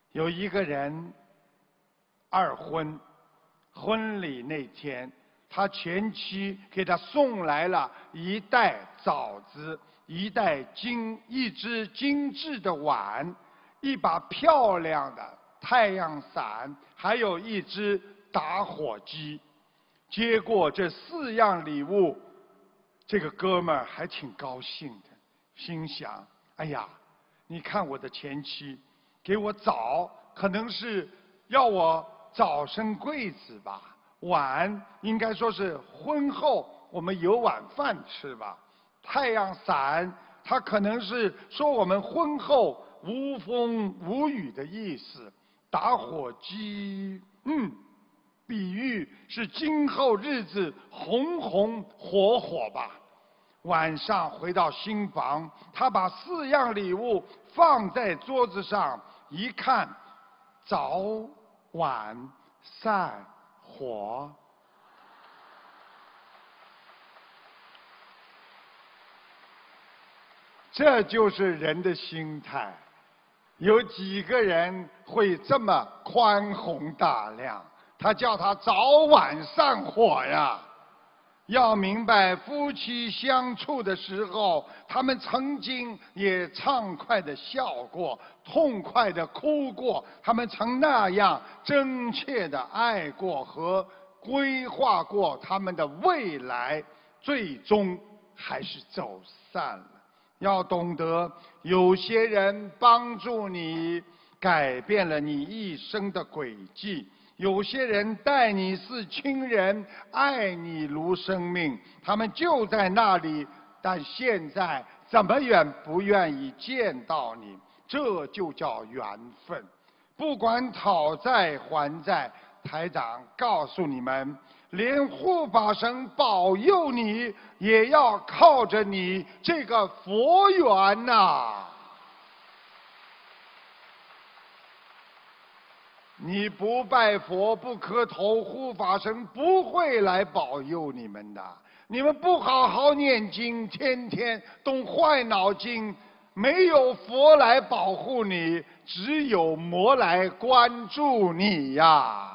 有一个人二婚，婚礼那天，他前妻给他送来了一袋枣子，一只精致的碗，一把漂亮的太阳伞，还有一只打火机。接过这4样礼物，这个哥们儿还挺高兴的，心想：哎呀，你看我的前妻给我枣，可能是要我早生贵子吧；碗应该说是婚后我们有碗饭吃吧；太阳伞，它可能是说我们婚后无风无雨的意思；打火机，比喻是今后日子红红火火吧。晚上回到新房，他把4样礼物放在桌子上，一看，早晚散火。这就是人的心态。有几个人会这么宽宏大量？他叫他早晚散伙呀！要明白，夫妻相处的时候，他们曾经也畅快地笑过，痛快地哭过，他们曾那样真切地爱过和规划过他们的未来，最终还是走散了。要懂得，有些人帮助你，改变了你一生的轨迹。有些人待你似亲人，爱你如生命，他们就在那里，但现在怎么也不愿意见到你，这就叫缘分。不管讨债还债，台长告诉你们，连护法神保佑你，也要靠着你这个佛缘呐。你不拜佛不磕头，护法神不会来保佑你们的。你们不好好念经，天天动坏脑筋，没有佛来保护你，只有魔来关注你呀。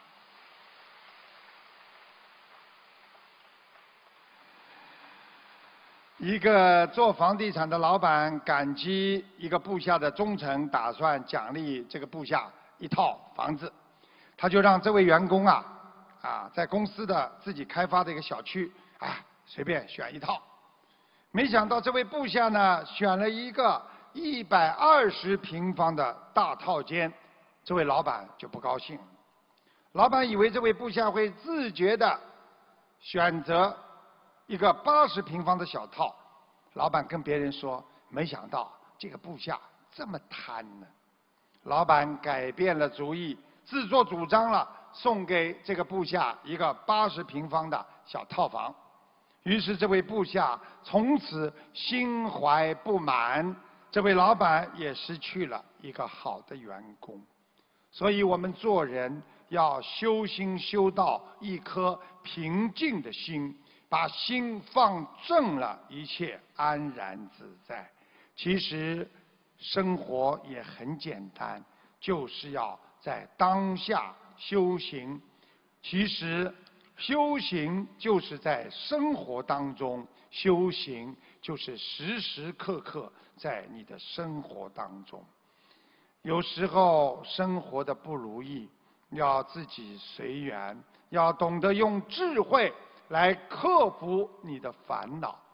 一个做房地产的老板感激一个部下的忠诚，打算奖励这个部下一套房子，他就让这位员工在公司的自己开发的一个小区随便选一套。没想到这位部下呢选了一个120平方的大套间，这位老板就不高兴了。老板以为这位部下会自觉地选择一个80平方的小套，老板跟别人说，没想到这个部下这么贪呢。老板改变了主意，自作主张了，送给这个部下一个80平方的小套房。于是这位部下从此心怀不满，这位老板也失去了一个好的员工。所以我们做人要修心修到一颗平静的心，把心放正了，一切安然自在。其实生活也很简单，就是要在当下修行。其实修行就是在生活当中修行，就是时时刻刻在你的生活当中。有时候生活的不如意，要自己随缘，要懂得用智慧来克服你的烦恼。